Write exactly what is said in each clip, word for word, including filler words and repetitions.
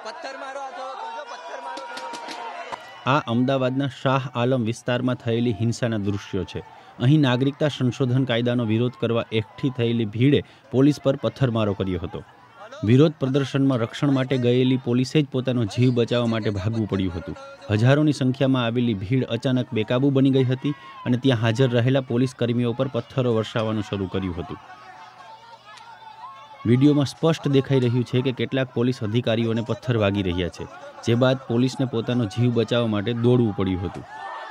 આ અમદાવાદના શાહ આલમ વિસ્તારમાં થયેલી હિંસાના દૃશ્યો છે। અહીં નાગરિકતા સંશોધન કાયદાનો વિરોધ કરવા એકઠી થયેલી ભીડે પોલીસ પર પથ્થરમારો કર્યો હતો। વિરોધ પ્રદર્શનમાં રક્ષણ માટે ગયેલી પોલીસે જ પોતાનો જીવ બચાવવા માટે ભાગવું પડ્યું હતું। હજારોની સંખ્યામાં આવેલી ભીડ અચાનક બેકાબૂ બની ગઈ હતી અને ત્યાં હાજર રહેલા પોલીસ કર્મીઓ પર પથ્થરો વર્ષાવવાનું શરૂ કર્યું હતું। વિડીયોમાં સ્પષ્ટ દેખાઈ રહ્યું છે કે કેટલાક પોલીસ અધિકારીઓને પથ્થર વાગી રહ્યા છે, જે બાદ પોલીસને પોતાનો જીવ બચાવવા માટે દોડવું પડ્યું હતું।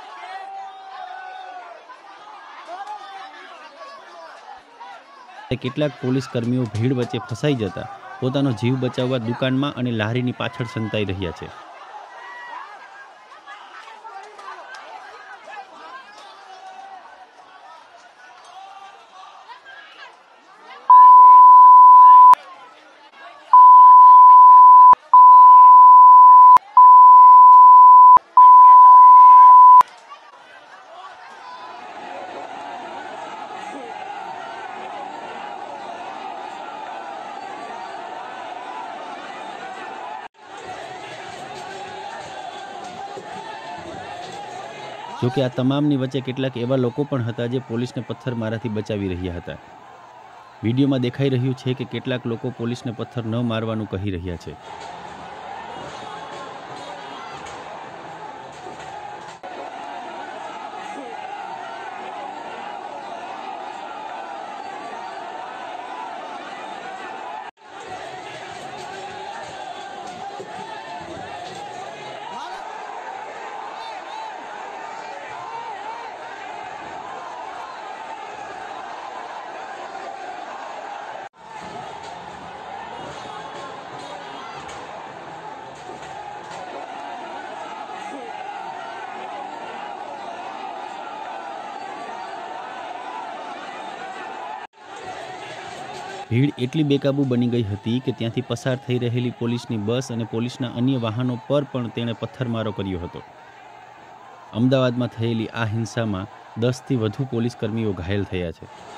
કેટલાક પોલીસ કર્મીઓ ભીડ વચ્ચે ફસાઈ જતા પોતાનો જીવ બચાવવા દુકાનમાં અને લારીની પાછળ સંતાઈ રહ્યા છે। જોકે આ તમામની વચ્ચે કેટલાક એવા લોકો પણ હતા જે પોલીસને પથ્થરમારાથી બચાવી રહ્યા હતા। વિડીયોમાં દેખાઈ રહ્યું છે કે કેટલાક લોકો પોલીસને પથ્થર ન મારવાનું કહી રહ્યા છે। ભીડ એટલી બેકાબૂ બની ગઈ હતી કે ત્યાંથી પસાર થઈ રહેલી પોલીસની બસ અને પોલીસના અન્ય વાહનો પર પણ તેણે પથ્થરમારો કર્યો હતો। અમદાવાદમાં થયેલી આ હિંસામાં દસથી વધુ પોલીસ કર્મીઓ ઘાયલ થયા છે।